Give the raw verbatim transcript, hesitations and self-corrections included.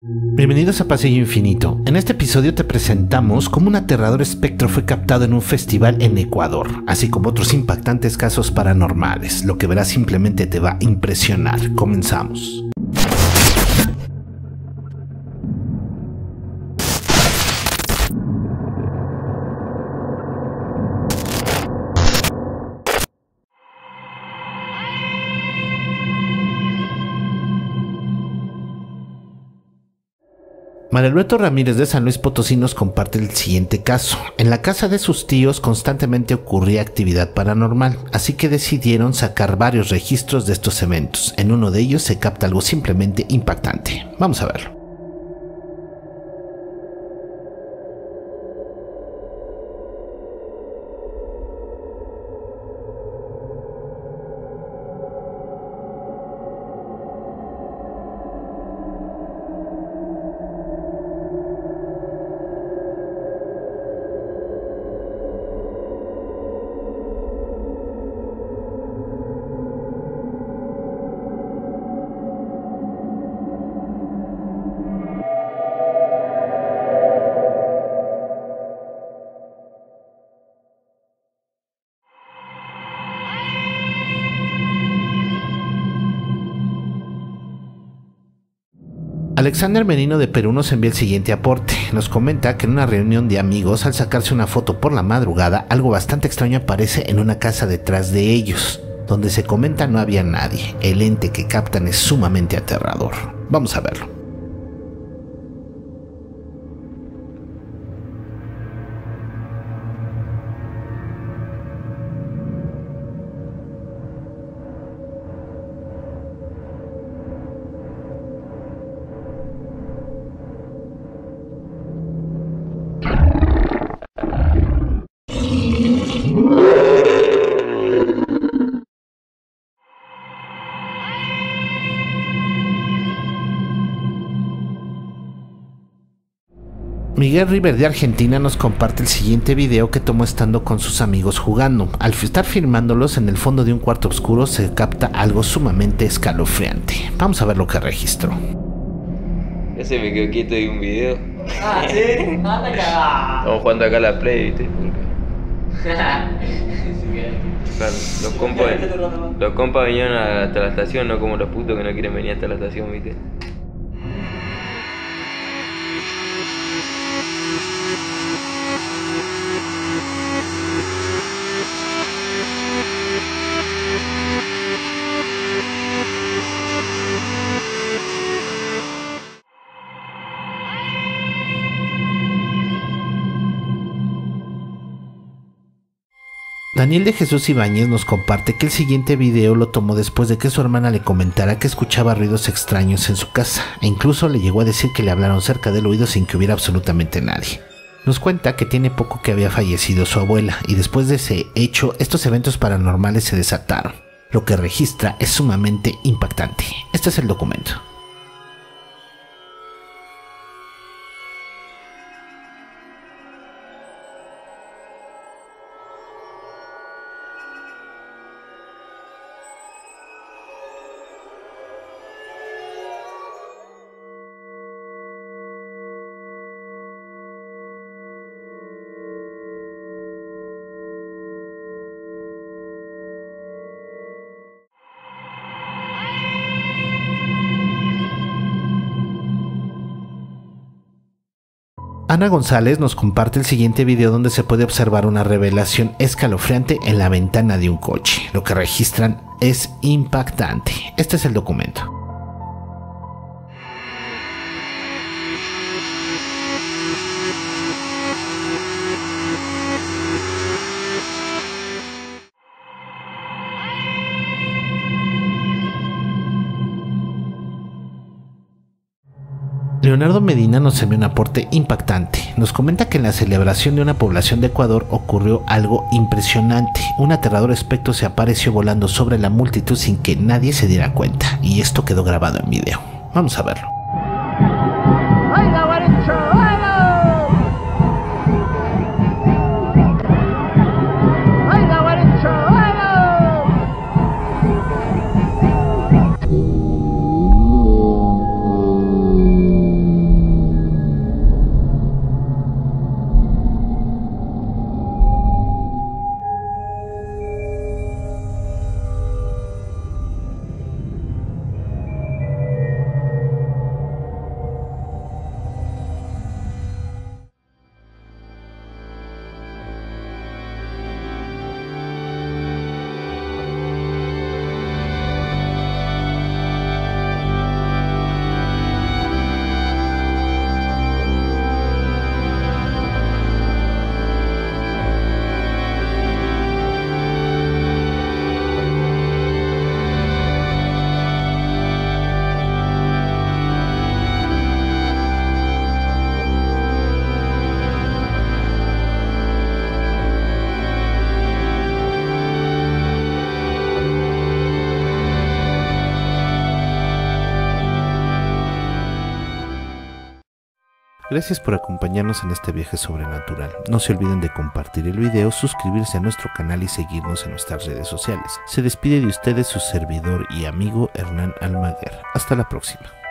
Bienvenidos a Pasillo Infinito. En este episodio te presentamos cómo un aterrador espectro fue captado en un festival en Ecuador, así como otros impactantes casos paranormales. Lo que verás simplemente te va a impresionar. Comenzamos. María Alberto Ramírez de San Luis Potosí nos comparte el siguiente caso. En la casa de sus tíos constantemente ocurría actividad paranormal, así que decidieron sacar varios registros de estos eventos. En uno de ellos se capta algo simplemente impactante. Vamos a verlo. Alexander Merino de Perú nos envía el siguiente aporte. Nos comenta que en una reunión de amigos, al sacarse una foto por la madrugada, algo bastante extraño aparece en una casa detrás de ellos. Donde se comenta no había nadie. El ente que captan es sumamente aterrador. Vamos a verlo. Miguel River de Argentina nos comparte el siguiente video que tomó estando con sus amigos jugando. Al estar filmándolos en el fondo de un cuarto oscuro se capta algo sumamente escalofriante. Vamos a ver lo que registró. Ese me quedó quieto y un video. Ah, sí, anda cagada. Estamos jugando acá a la Play, ¿viste? Claro, los compas, los compas vinieron hasta la estación, no como los putos que no quieren venir hasta la estación, ¿viste? Daniel de Jesús Ibáñez nos comparte que el siguiente video lo tomó después de que su hermana le comentara que escuchaba ruidos extraños en su casa, e incluso le llegó a decir que le hablaron cerca del oído sin que hubiera absolutamente nadie. Nos cuenta que tiene poco que había fallecido su abuela, y después de ese hecho, estos eventos paranormales se desataron. Lo que registra es sumamente impactante. Este es el documento. Ana González nos comparte el siguiente video donde se puede observar una revelación escalofriante en la ventana de un coche. Lo que registran es impactante. Este es el documento. Leonardo Medina nos envió un aporte impactante. Nos comenta que en la celebración de una población de Ecuador ocurrió algo impresionante. Un aterrador espectro se apareció volando sobre la multitud sin que nadie se diera cuenta, y esto quedó grabado en video. Vamos a verlo. Gracias por acompañarnos en este viaje sobrenatural. No se olviden de compartir el video, suscribirse a nuestro canal y seguirnos en nuestras redes sociales. Se despide de ustedes su servidor y amigo Hernán Almaguer. Hasta la próxima.